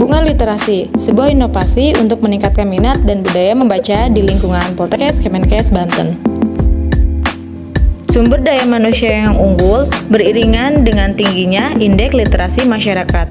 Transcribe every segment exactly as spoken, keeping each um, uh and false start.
Bunga Literasi, sebuah inovasi untuk meningkatkan minat dan budaya membaca di lingkungan Poltekkes Kemenkes Banten. Sumber daya manusia yang unggul beriringan dengan tingginya indeks literasi masyarakat.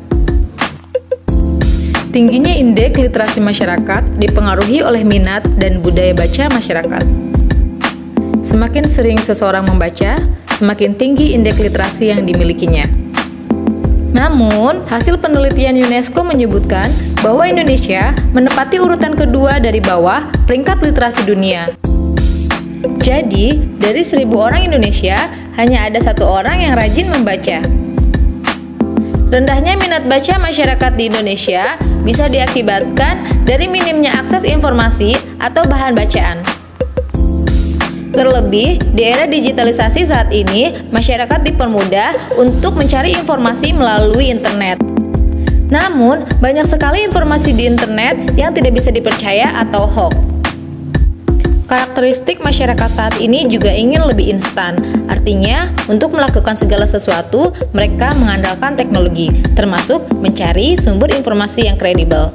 Tingginya indeks literasi masyarakat dipengaruhi oleh minat dan budaya baca masyarakat. Semakin sering seseorang membaca, semakin tinggi indeks literasi yang dimilikinya. Namun, hasil penelitian UNESCO menyebutkan bahwa Indonesia menempati urutan kedua dari bawah peringkat literasi dunia. Jadi, dari seribu orang Indonesia, hanya ada satu orang yang rajin membaca. Rendahnya minat baca masyarakat di Indonesia bisa diakibatkan dari minimnya akses informasi atau bahan bacaan. Terlebih, di era digitalisasi saat ini, masyarakat dipermudah untuk mencari informasi melalui internet. Namun, banyak sekali informasi di internet yang tidak bisa dipercaya atau hoax. Karakteristik masyarakat saat ini juga ingin lebih instan. Artinya, untuk melakukan segala sesuatu, mereka mengandalkan teknologi, termasuk mencari sumber informasi yang kredibel.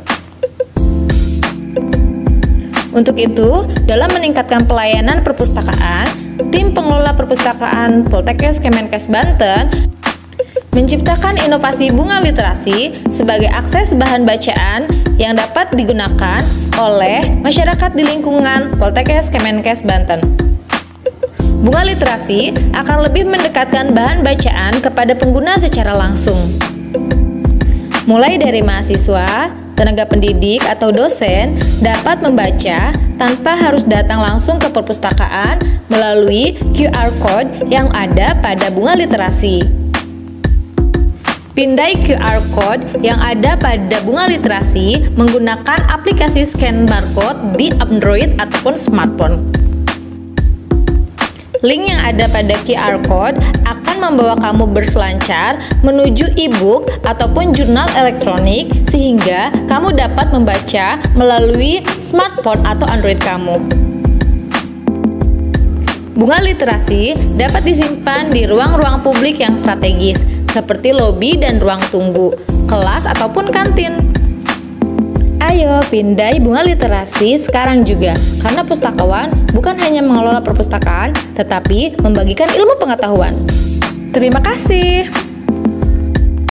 Untuk itu, dalam meningkatkan pelayanan perpustakaan, tim pengelola perpustakaan Poltekkes Kemenkes Banten menciptakan inovasi bunga literasi sebagai akses bahan bacaan yang dapat digunakan oleh masyarakat di lingkungan Poltekkes Kemenkes Banten. Bunga literasi akan lebih mendekatkan bahan bacaan kepada pengguna secara langsung. Mulai dari mahasiswa, tenaga pendidik atau dosen dapat membaca tanpa harus datang langsung ke perpustakaan melalui Q R Code yang ada pada bunga literasi. Pindai Q R Code yang ada pada bunga literasi menggunakan aplikasi scan barcode di Android ataupun smartphone. Link yang ada pada Q R Code akan membawa kamu berselancar menuju e-book ataupun jurnal elektronik sehingga kamu dapat membaca melalui smartphone atau Android kamu. Bunga literasi dapat disimpan di ruang-ruang publik yang strategis seperti lobi dan ruang tunggu, kelas ataupun kantin. Ayo pindai bunga literasi sekarang juga, karena pustakawan bukan hanya mengelola perpustakaan, tetapi membagikan ilmu pengetahuan. Terima kasih.